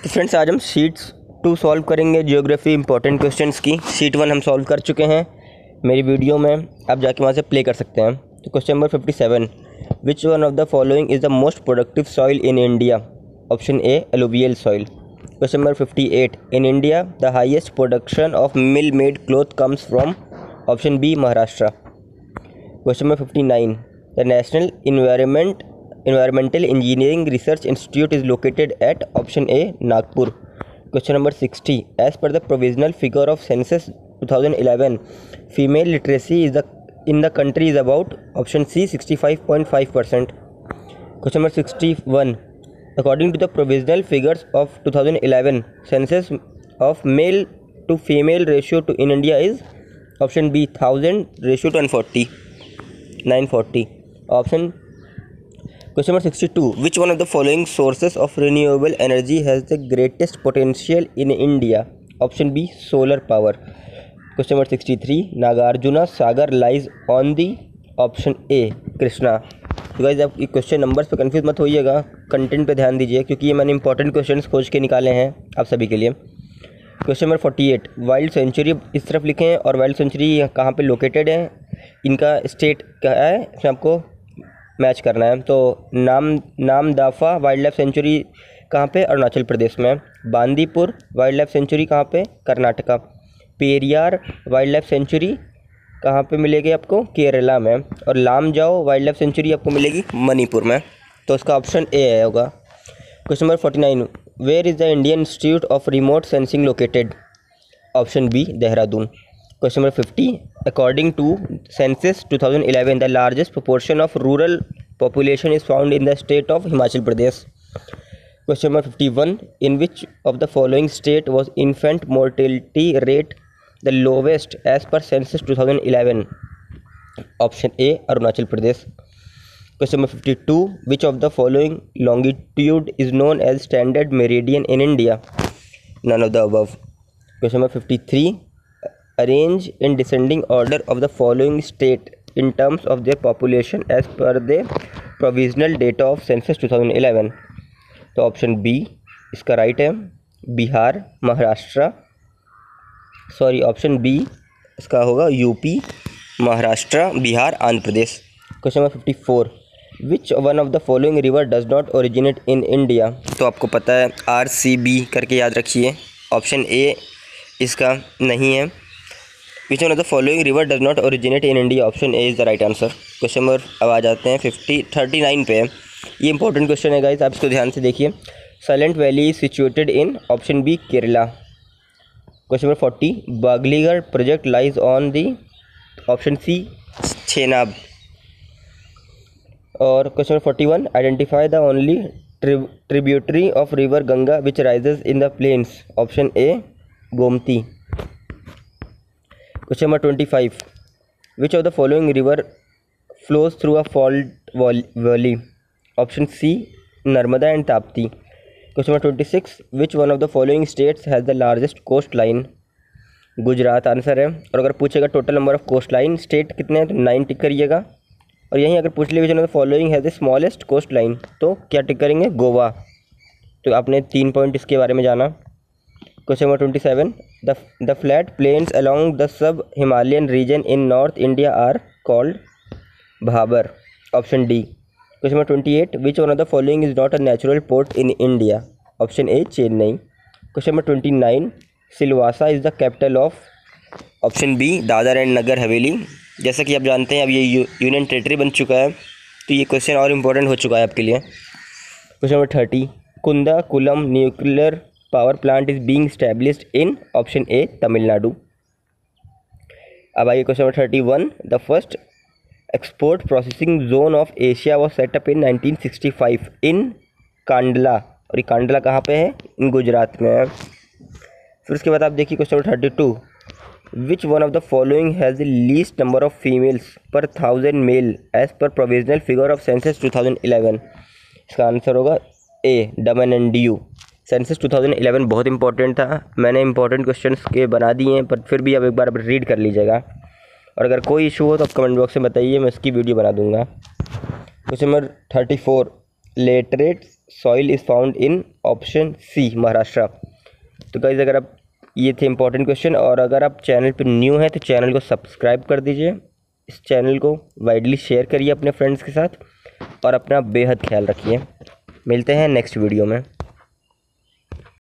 तो फ्रेंड्स आज हम शीट्स 2 सॉल्व करेंगे ज्योग्राफी इंपॉर्टेंट क्वेश्चंस की। शीट 1 हम सॉल्व कर चुके हैं मेरी वीडियो में, आप जाके वहाँ से प्ले कर सकते हैं। तो question number 57, which one of the following is the most productive soil in India? Option A alluvial soil. Question number 58, in India the highest production of mill made cloth comes from? Option B Maharashtra. Question number 59, the national Environmental Engineering Research Institute is located at? Option A Nagpur. Question number 60, as per the provisional figure of census 2011, female literacy in the country is about? Option C 65.5%. Question number 61, according to the provisional figures of 2011, census of male to female ratio in India is? Option B 1000 ratio to 940. Option Question number 62, which one of the following sources of renewable energy has the greatest potential in India? Option B solar power. Question number 63, Nagarjuna Sagar lies on the? Option A Krishna. तो guys आप question numbers पे confuse मत होइएगा, content पे ध्यान दीजिए क्योंकि ये मैंने इंपॉर्टेंट क्वेश्चंस खोज के निकाले हैं आप सभी के लिए। क्वेश्चन नंबर 48, वाइल्ड सेंचुरी इस तरफ लिखे हैं और वाइल्ड सेंचुरी कहाँ पे लोकेटेड है, इनका स्टेट क्या है, इसमें आपको मैच करना है। तो नामदाफा वाइल्ड लाइफ सेंचुरी कहाँ पे? अरुणाचल प्रदेश में। बांदीपुर वाइल्ड लाइफ सेंचुरी कहाँ पे? Karnataka. Periyar wildlife sanctuary कहाँ पे मिलेगी आपको? केरला में। और लामजाओ वाइल्ड लाइफ सेंचुरी आपको मिलेगी मणिपुर में। तो उसका ऑप्शन ए है होगा। Question number 49, where is the Indian Institute of Remote Sensing located? Option B Dehradun. Question number 50, according to census 2011, the largest proportion of rural population is found in the state of Himachal Pradesh. Question number 51, in which of the following state was infant mortality rate the lowest as per census 2011? Option A Arunachal Pradesh. Question number 52, which of the following longitude is known as standard meridian in India? None of the above. Question number 53, arrange in descending order of the following state in terms of their population as per the provisional data of census 2011. तो option B इसका right है, Bihar, Maharashtra, sorry option B इसका होगा UP, Maharashtra, Bihar, Andhra Pradesh. Question number 54, which one of the following river does not originate in India? तो आपको पता है RCB करके याद रखिए। ऑप्शन ए इसका नहीं है। Which one of the following river does not originate in India? Option A is the right answer. Question number अब आ जाते हैं 39 पे। ये इंपॉर्टेंट क्वेश्चन है गाइस, आप इसको ध्यान से देखिए। Silent Valley is situated in? Option B Kerala. Question number 40, Baglihar project lies on the? Option C Chenab. और question number 41, identify the only tributary of river Ganga which rises in the plains? Option A Gomti. Question number 25, which of the following river flows through a fault valley? Option C Narmada and Tapti. Question number 26, which one of the following states has the largest coastline? Gujarat answer है। और अगर पूछेगा total number of coastline state कितने हैं तो 9 टिक करिएगा। और यहीं अगर पूछ ले which one of the following has the smallest coastline तो क्या टिक करेंगे? गोवा। तो आपने 3 पॉइंट इसके बारे में जाना। Question number 27, the flat plains along the sub-Himalayan region in North India are called? Bhabar. Option D. Question number 28, which one of the following is not a natural port in India? Option A Chennai. Question number 29, Silvassa is the capital of? Option B Dadra and Nagar Haveli. जैसा कि आप जानते हैं अब ये union territory बन चुका है तो ये क्वेश्चन और इम्पोर्टेंट हो चुका है आपके लिए। Question number 30, Kudankulam nuclear power plant is being established in? Option A Tamil Nadu. अब आइए question number 31, the first export processing zone of Asia was set up in 1965 in Kandla. और ये कांडला कहाँ पे है? इन गुजरात में है। फिर उसके बाद आप देखिए question number 32, which one of the following has the least number of females per 1000 male as per provisional figure of census 2011? इसका आंसर होगा A Daman and Diu. Census 2011 बहुत इंपॉर्टेंट था, मैंने इंपॉर्टेंट क्वेश्चंस के बना दिए हैं पर फिर भी अब एक बार रीड कर लीजिएगा। और अगर कोई इशू हो तो आप कमेंट बॉक्स में बताइए, मैं उसकी वीडियो बना दूंगा। Question number 34, laterites soil is found in option C Maharashtra. तो गाइस अगर आप, ये थे इंपॉर्टेंट क्वेश्चन। और अगर आप चैनल पर न्यू हैं तो चैनल को सब्सक्राइब कर दीजिए, इस चैनल को वाइडली शेयर करिए अपने फ्रेंड्स के साथ और अपना बेहद ख्याल रखिए। मिलते हैं नेक्स्ट वीडियो में।